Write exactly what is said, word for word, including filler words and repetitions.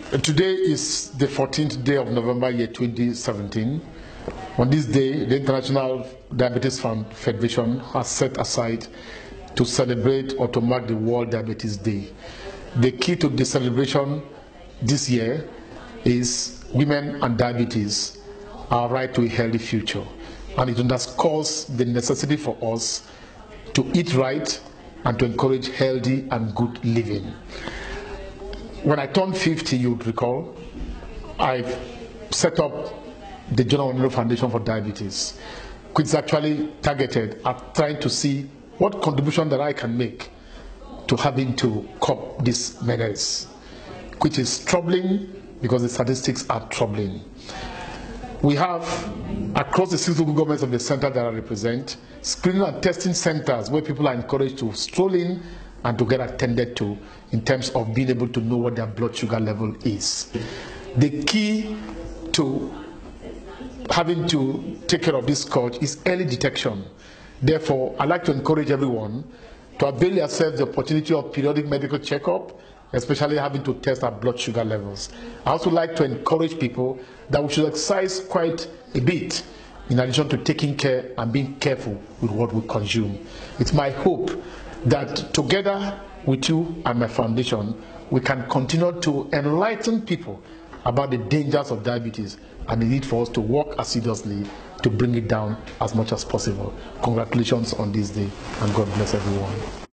Today is the fourteenth day of November, year twenty seventeen. On this day, the International Diabetes Fund Federation has set aside to celebrate or to mark the World Diabetes Day. The key to the celebration this year is women and diabetes, our right to a healthy future. And it underscores the necessity for us to eat right and to encourage healthy and good living. When I turned fifty, you would recall, I set up the John Oniro Foundation for Diabetes, which is actually targeted at trying to see what contribution that I can make to having to curb this menace, which is troubling because the statistics are troubling. We have, across the six local governments of the center that I represent, screening and testing centers where people are encouraged to stroll in and to get attended to in terms of being able to know what their blood sugar level is. The key to having to take care of this scourge is early detection. Therefore, I'd like to encourage everyone to avail yourself the opportunity of periodic medical checkup, especially having to test our blood sugar levels. I also like to encourage people that we should exercise quite a bit in addition to taking care and being careful with what we consume. It's my hope that together with you and my foundation, we can continue to enlighten people about the dangers of diabetes and the need for us to work assiduously to bring it down as much as possible. Congratulations on this day, and God bless everyone.